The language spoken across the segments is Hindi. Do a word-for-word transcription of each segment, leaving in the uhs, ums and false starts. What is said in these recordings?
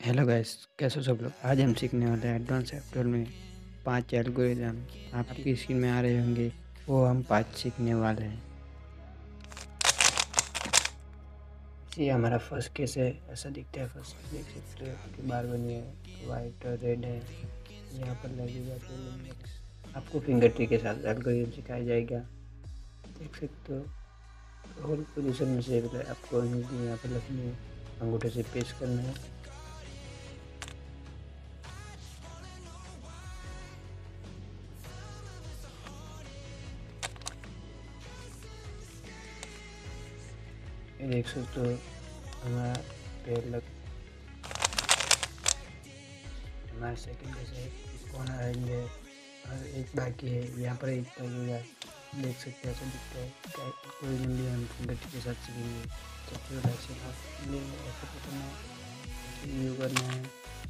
हेलो गाइस, कैसे हो सब लोग। आज हम सीखने वाले हैं एडवांस सॉफ्टवेयर में पांच एल्गोरिदम आपकी स्क्रीन में आ रहे होंगे। वो हम पांच सीखने वाले हैं। ये हमारा फर्स्ट केस है। ऐसा दिखता है। फर्स्ट केस देख सकते हो कि बार बनी है, वाइट और रेड है। यहाँ पर लगेगा तो लिमिट्स आपको फिंगर ट्री के साथ एल्गोरिदम सिखाया जाएगा। देख सकते हो होल पोजीशन में से आपको यहाँ पर लगनी है, अंगूठे से पेश करना है। ये देख सकते हो हमारा पैर लग हमारा सेकंड जैसे कॉर्नर आएंगे और एक बाकी है। यहाँ पर एक लगेगा, देख सकते हैं। ऐसा दिखता है। क्या कोई भी हम फिंगर के साथ सीखेंगे। सबसे पहले ऐसे हाथ ले ऐसे पकड़ना है, ऐसे यू करना है।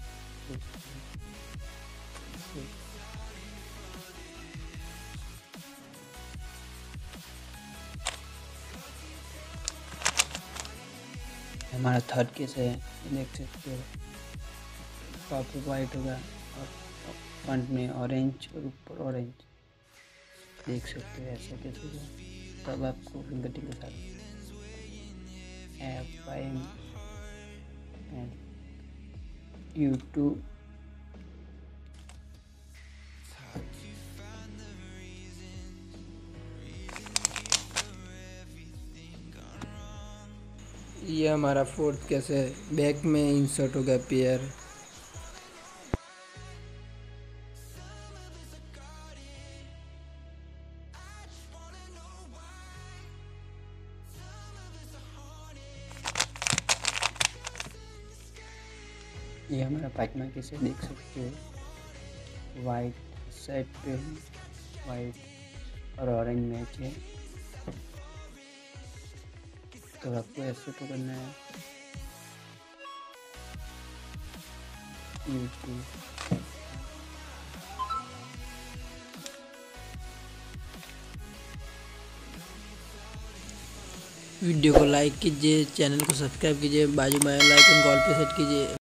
हमारा थर्ड केस है। देख सकते हो टॉप पे वाइट होगा और फ्रंट में ऑरेंज और ऊपर ऑरेंज। देख सकते हो ऐसा कैसे होगा। तब आपको फिंगर टिप के साथ F I M and YouTube ये हमारा फोर्थ केस है। बैक में इंसर्ट हो गया पेयर। ये हमारा पाँचवा केस है। देख सकते हो वाइट साइड पे वाइट और ऑरेंज मैच है। तो आपको ऐसे पकड़ना है यूट्यूब। वीडियो को लाइक कीजिए, चैनल को सब्सक्राइब कीजिए, बाजू में लाइक आइकन कॉल पे सेट कीजिए।